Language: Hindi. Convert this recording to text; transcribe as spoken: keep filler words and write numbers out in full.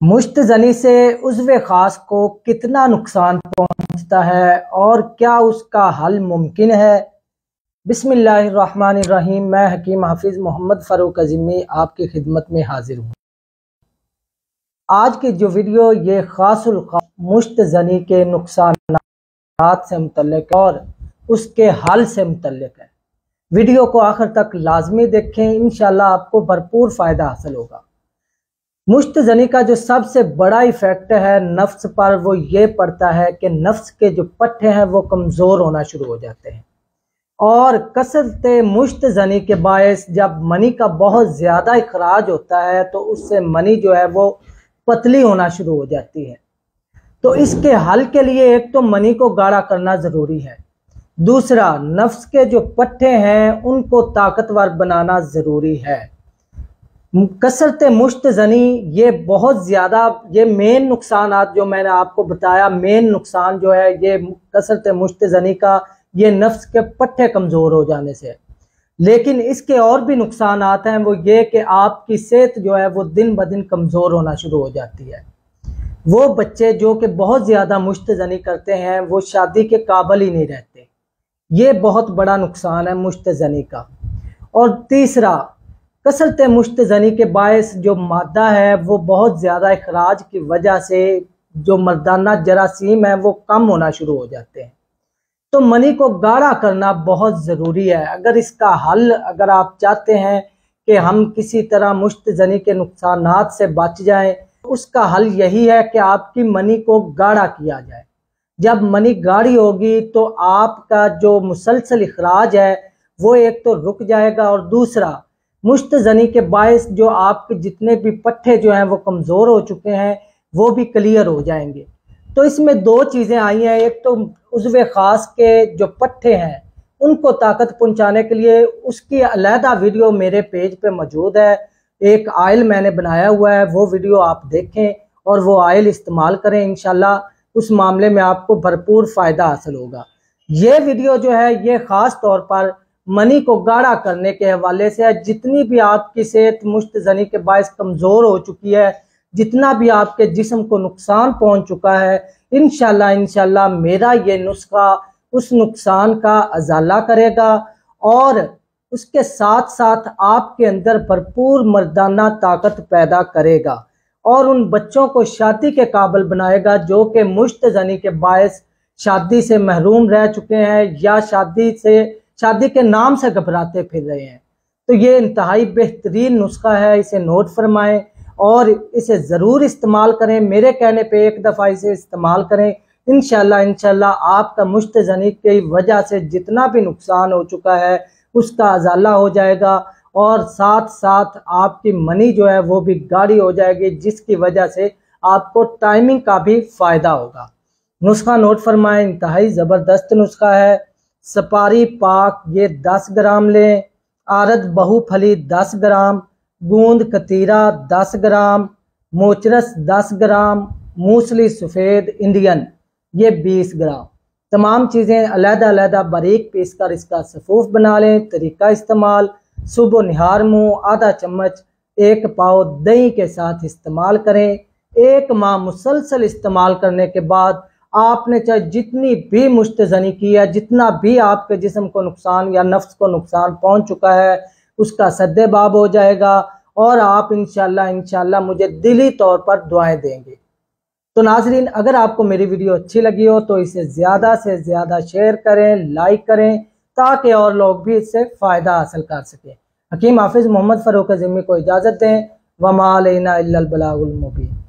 मुश्तजनी से उज़्व ख़ास को कितना नुकसान पहुँचता है और क्या उसका हल मुमकिन है। बिस्मिल्लाहिर्रहमानिर्रहीम। मैं हकीम हाफिज़ मोहम्मद फ़ारूक अज़ीमी आपकी खिदमत में हाजिर हूँ। आज की जो वीडियो ये ख़ासुल ख़ास मुश्तजनी के नुकसानात से मुतल्लिक़ और उसके हल से मुतल्लिक़ है। वीडियो को आखिर तक लाजमी देखें, इंशाअल्लाह आपको भरपूर फ़ायदा हासिल होगा। मुश्तजनी का जो सबसे बड़ा इफेक्ट है नफ्स पर, वो ये पड़ता है कि नफ्स के जो पट्टे हैं वो कमज़ोर होना शुरू हो जाते हैं और कसरत मुश्तजनी के बायस जब मनी का बहुत ज़्यादा इखराज होता है तो उससे मनी जो है वो पतली होना शुरू हो जाती है। तो इसके हल के लिए एक तो मनी को गाढ़ा करना ज़रूरी है, दूसरा नफ्स के जो पट्टे हैं उनको ताकतवर बनाना ज़रूरी है। कसरत मुश्तजनी ये बहुत ज़्यादा, ये मेन नुकसान जो मैंने आपको बताया, मेन नुकसान जो है ये कसरत मुश्तजनी का ये नफ्स के पट्टे कमज़ोर हो जाने से। लेकिन इसके और भी नुकसान हैं, वो ये कि आपकी सेहत जो है वो दिन ब दिन कमज़ोर होना शुरू हो जाती है। वो बच्चे जो कि बहुत ज़्यादा मुश्तजनी करते हैं वो शादी के काबिल ही नहीं रहते। ये बहुत बड़ा नुकसान है मुश्तजनी का। और तीसरा, कसरत मुश्तजनी के बायस जो मादा है वो बहुत ज़्यादा इखराज की वजह से जो मर्दाना जरासीम है वो कम होना शुरू हो जाते हैं। तो मनी को गाढ़ा करना बहुत ज़रूरी है। अगर इसका हल, अगर आप चाहते हैं कि हम किसी तरह मुश्तजनी के नुकसानात से बच जाएं, उसका हल यही है कि आपकी मनी को गाढ़ा किया जाए। जब मनी गाढ़ी होगी तो आपका जो मुसलसल इखराज है वो एक तो रुक जाएगा और दूसरा मुश्तजनी के बायस जो आपके जितने भी पट्टे जो हैं वो कमज़ोर हो चुके हैं वो भी क्लियर हो जाएंगे। तो इसमें दो चीज़ें आई हैं, एक तो उज़्व ख़ास के जो पट्टे हैं उनको ताकत पहुंचाने के लिए उसकी अलहदा वीडियो मेरे पेज पे मौजूद है। एक आयल मैंने बनाया हुआ है, वो वीडियो आप देखें और वो आयल इस्तेमाल करें, इंशाल्लाह उस मामले में आपको भरपूर फ़ायदा हासिल होगा। ये वीडियो जो है ये ख़ास तौर पर मनी को गाढ़ा करने के हवाले से है। जितनी भी आपकी सेहत मुश्तजनी के बायस कमज़ोर हो चुकी है, जितना भी आपके जिस्म को नुकसान पहुंच चुका है, इंशाल्लाह इंशाल्लाह मेरा ये नुस्खा उस नुकसान का अजाला करेगा और उसके साथ साथ आपके अंदर भरपूर मर्दाना ताकत पैदा करेगा और उन बच्चों को शादी के काबिल बनाएगा जो कि मुश्तजनी के बायस शादी से महरूम रह चुके हैं या शादी से शादी के नाम से घबराते फिर रहे हैं। तो ये इंतहाई बेहतरीन नुस्खा है, इसे नोट फरमाएं और इसे ज़रूर इस्तेमाल करें। मेरे कहने पे एक दफ़ा इसे इस्तेमाल करें, इंशाल्लाह इंशाल्लाह आपका मुश्तजनी की वजह से जितना भी नुकसान हो चुका है उसका अजाला हो जाएगा और साथ साथ आपकी मनी जो है वो भी गाढ़ी हो जाएगी, जिसकी वजह से आपको टाइमिंग का भी फ़ायदा होगा। नुस्खा नोट फरमाएं, इंतहाई ज़बरदस्त नुस्खा है। सपारी पाक ये दस ग्राम लें, आरद बहुफली दस ग्राम, गूंद कतीरा दस ग्राम, मोचरस दस ग्राम, मूसली सफ़ेद इंडियन ये बीस ग्राम। तमाम चीज़ें अलहदा अलहदा बारीक पीस कर इसका सफ़ूफ बना लें। तरीका इस्तेमाल, सुबह निहार मुँह आधा चम्मच एक पाव दही के साथ इस्तेमाल करें। एक माह मुसलसल इस्तेमाल करने के बाद आपने चाहे जितनी भी मुश्तजनी की है, जितना भी आपके जिस्म को नुकसान या नफ्स को नुकसान पहुंच चुका है उसका सद्देबाब हो जाएगा और आप इंशाल्लाह इंशाल्लाह मुझे दिली तौर पर दुआएं देंगे। तो नाजरीन, अगर आपको मेरी वीडियो अच्छी लगी हो तो इसे ज़्यादा से ज़्यादा शेयर करें, लाइक करें ताकि और लोग भी इससे फ़ायदा हासिल कर सकें। हकीम हाफिज़ मोहम्मद फ़ारूक अज़ीमी को इजाज़त दें। वमा अलैना इल्लल बलागुल मुबीन।